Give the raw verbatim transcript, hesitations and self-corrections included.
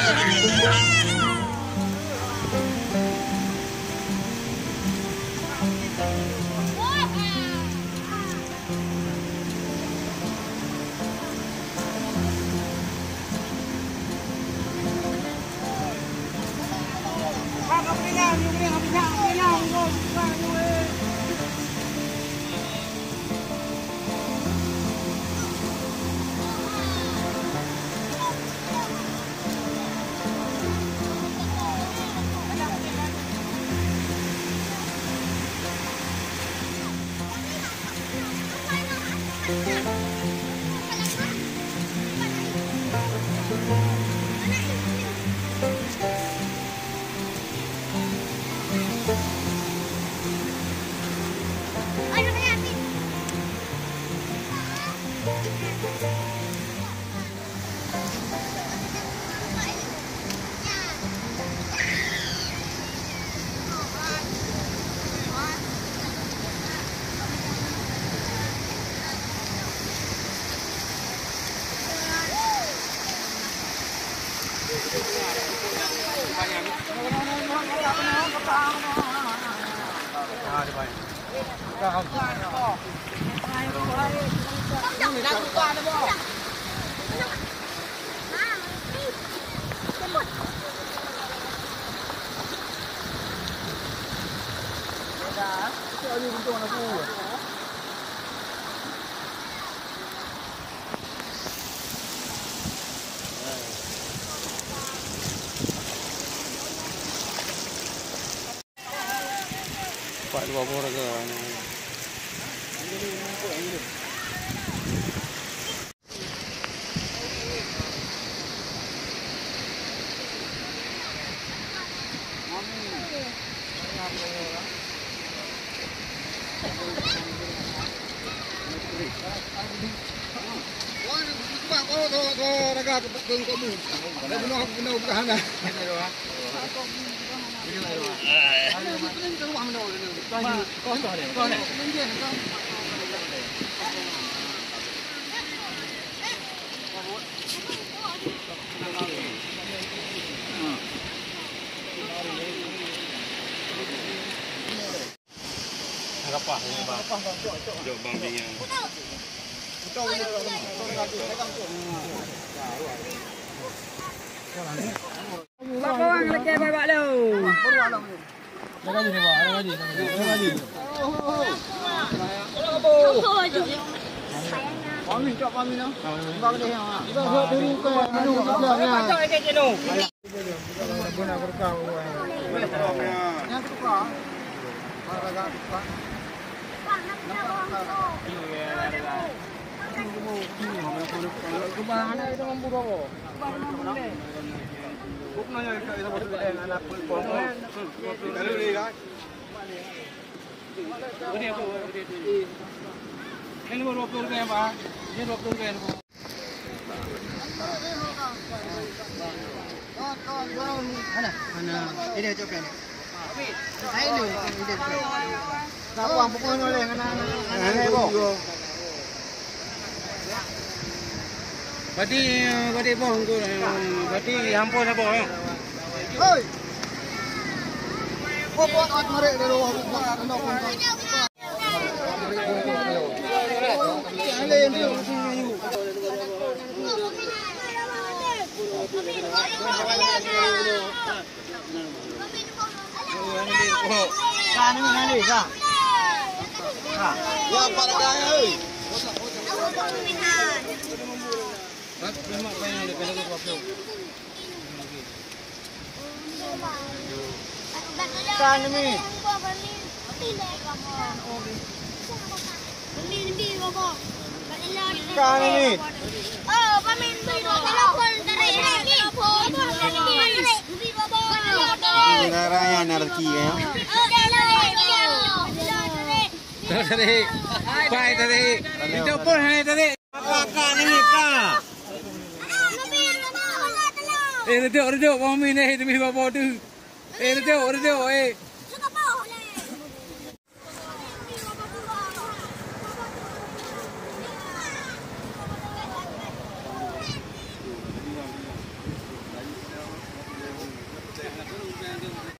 Pak dua orang ke. Apa ini bang? Jom bang dia. Pak bawang lagi bawa lu. Ada gaji ni bang, ada gaji. Ada gaji. Oh, Kami cak kami nak. Bang dia yang. Kita buat dulu ke anu Pak cak ke jenuh. Guna berkau. Yang tukar. Harga tukar. Kebahan itu mampu apa? Buknanya kita bisa buat anak pun. Lalu ni kan? Ini aku. Ini baru dua puluh ringgit pak. Ini dua puluh ringgit. Mana? Mana? Ini coklat. Saya ni. Nak buang pokok oleh anak-anak ni kok. Berarti berarti bang tu, berarti hampir apa ya? Oi. Pokok at merek dari luar bukan anak pun. Ale ni sini. Kan ni kan ni kan. Ha. Ya para gaya oi. Rat memang banyak ada kalau dua puluh. Kan ni. Kan ni. Oh, pamin biro telepon dari ni. Negara yang anarki ya. Tadi, baik tadi. Itu pun hanya tadi. Kakak ni kak. Eh, itu orang tu, kami ni, itu mesti bawa tu. Eh, itu orang tu, eh.